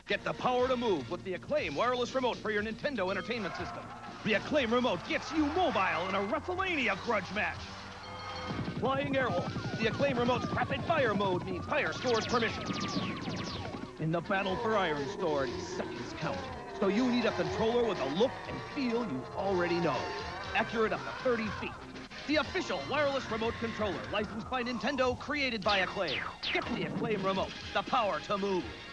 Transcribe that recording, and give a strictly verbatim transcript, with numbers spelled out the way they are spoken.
Get the power to move with the Acclaim wireless remote for your Nintendo Entertainment System. The Acclaim remote gets you mobile in a WrestleMania grudge match. Flying Airwolf. The Acclaim remote's rapid fire mode means fire stores permission. In the battle for Iron Sword, seconds count. So you need a controller with a look and feel you already know. Accurate up to thirty feet. The official wireless remote controller, licensed by Nintendo, created by Acclaim. Get the Acclaim remote, the power to move.